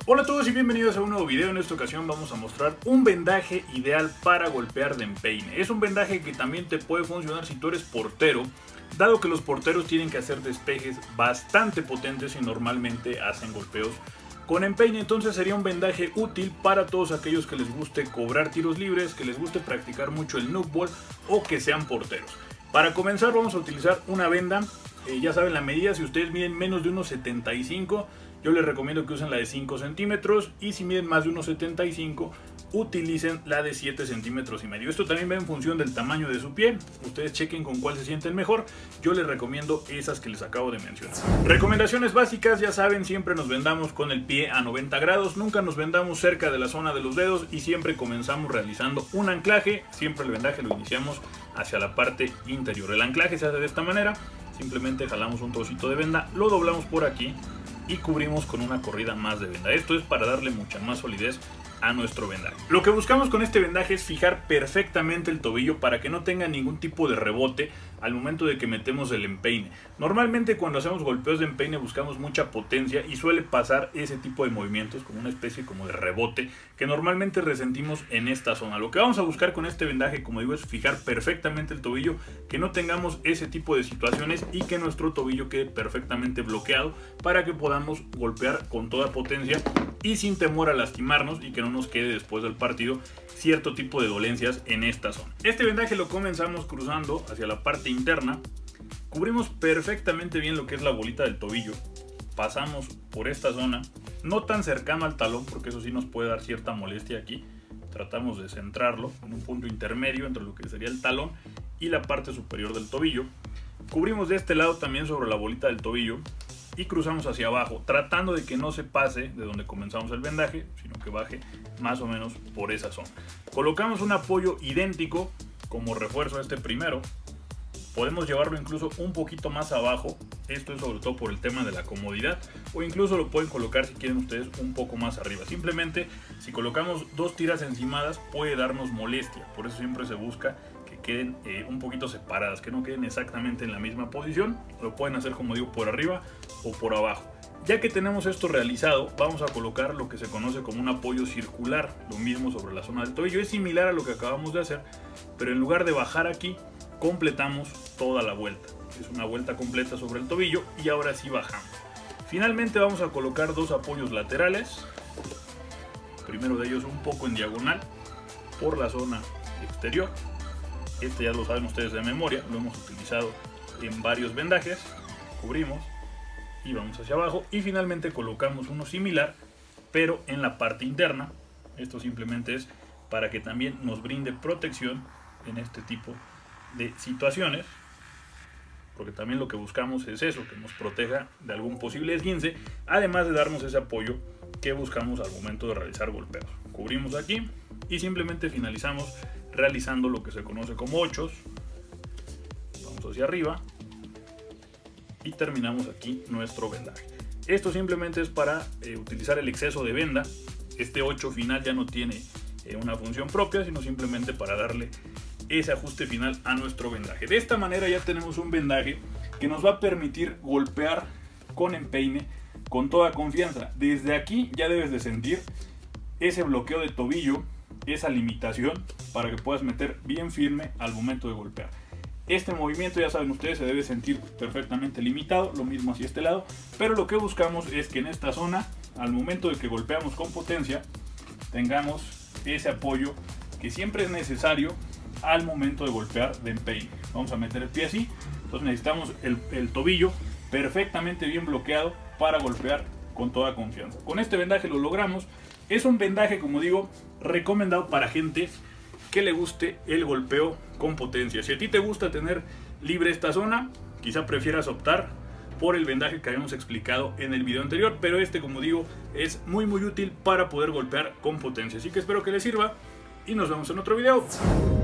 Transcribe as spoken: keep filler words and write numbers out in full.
Hola a todos y bienvenidos a un nuevo video. En esta ocasión vamos a mostrar un vendaje ideal para golpear de empeine. Es un vendaje que también te puede funcionar si tú eres portero, dado que los porteros tienen que hacer despejes bastante potentes y normalmente hacen golpeos con empeine. Entonces sería un vendaje útil para todos aquellos que les guste cobrar tiros libres, que les guste practicar mucho el knuckball o que sean porteros. Para comenzar vamos a utilizar una venda. Eh, ya saben la medida, si ustedes miden menos de uno setenta y cinco, yo les recomiendo que usen la de cinco centímetros, y si miden más de uno setenta y cinco, utilicen la de siete centímetros y medio. Esto también va en función del tamaño de su pie. Ustedes chequen con cuál se sienten mejor. Yo les recomiendo esas que les acabo de mencionar. Recomendaciones básicas, ya saben, siempre nos vendamos con el pie a noventa grados, nunca nos vendamos cerca de la zona de los dedos y siempre comenzamos realizando un anclaje. Siempre el vendaje lo iniciamos hacia la parte interior. El anclaje se hace de esta manera. Simplemente jalamos un trocito de venda, lo doblamos por aquí y cubrimos con una corrida más de venda. Esto es para darle mucha más solidez a nuestro vendaje. Lo que buscamos con este vendaje es fijar perfectamente el tobillo para que no tenga ningún tipo de rebote al momento de que metemos el empeine. Normalmente cuando hacemos golpeos de empeine buscamos mucha potencia y suele pasar ese tipo de movimientos como una especie como de rebote que normalmente resentimos en esta zona. Lo que vamos a buscar con este vendaje, como digo, es fijar perfectamente el tobillo, que no tengamos ese tipo de situaciones y que nuestro tobillo quede perfectamente bloqueado para que podamos golpear con toda potencia y sin temor a lastimarnos y que no nos quede después del partido cierto tipo de dolencias en esta zona. Este vendaje lo comenzamos cruzando hacia la parte interna, cubrimos perfectamente bien lo que es la bolita del tobillo, pasamos por esta zona, no tan cercano al talón porque eso sí nos puede dar cierta molestia aquí. Tratamos de centrarlo en un punto intermedio entre lo que sería el talón y la parte superior del tobillo. Cubrimos de este lado también sobre la bolita del tobillo y cruzamos hacia abajo, tratando de que no se pase de donde comenzamos el vendaje, sino que baje más o menos por esa zona. Colocamos un apoyo idéntico como refuerzo a este primero. Podemos llevarlo incluso un poquito más abajo, esto es sobre todo por el tema de la comodidad, o incluso lo pueden colocar si quieren ustedes un poco más arriba. Simplemente si colocamos dos tiras encimadas puede darnos molestia, por eso siempre se busca que queden eh, un poquito separadas, que no queden exactamente en la misma posición. Lo pueden hacer, como digo, por arriba o por abajo. Ya que tenemos esto realizado, vamos a colocar lo que se conoce como un apoyo circular, lo mismo sobre la zona del tobillo. Es similar a lo que acabamos de hacer, pero en lugar de bajar aquí, completamos toda la vuelta. Es una vuelta completa sobre el tobillo y ahora sí bajamos. Finalmente vamos a colocar dos apoyos laterales, primero de ellos un poco en diagonal por la zona exterior. Este ya lo saben ustedes de memoria, lo hemos utilizado en varios vendajes. Cubrimos y vamos hacia abajo y finalmente colocamos uno similar pero en la parte interna. Esto simplemente es para que también nos brinde protección en este tipo de situaciones, porque también lo que buscamos es eso, que nos proteja de algún posible esguince, además de darnos ese apoyo que buscamos al momento de realizar golpeos. Cubrimos aquí y simplemente finalizamos realizando lo que se conoce como ochos. Vamos hacia arriba y terminamos aquí nuestro vendaje. Esto simplemente es para eh, utilizar el exceso de venda. Este ocho final ya no tiene eh, una función propia, sino simplemente para darle ese ajuste final a nuestro vendaje. De esta manera ya tenemos un vendaje que nos va a permitir golpear con empeine con toda confianza. Desde aquí ya debes de sentir ese bloqueo de tobillo, esa limitación para que puedas meter bien firme al momento de golpear. Este movimiento, ya saben ustedes, se debe sentir perfectamente limitado, lo mismo hacia este lado, pero lo que buscamos es que en esta zona, al momento de que golpeamos con potencia, tengamos ese apoyo que siempre es necesario al momento de golpear de empeine. Vamos a meter el pie así, entonces necesitamos el, el tobillo perfectamente bien bloqueado para golpear con toda confianza. Con este vendaje lo logramos. Es un vendaje, como digo, recomendado para gente que le guste el golpeo con potencia. Si a ti te gusta tener libre esta zona, quizá prefieras optar por el vendaje que habíamos explicado en el video anterior, pero este, como digo, es muy muy útil para poder golpear con potencia. Así que espero que les sirva y nos vemos en otro video.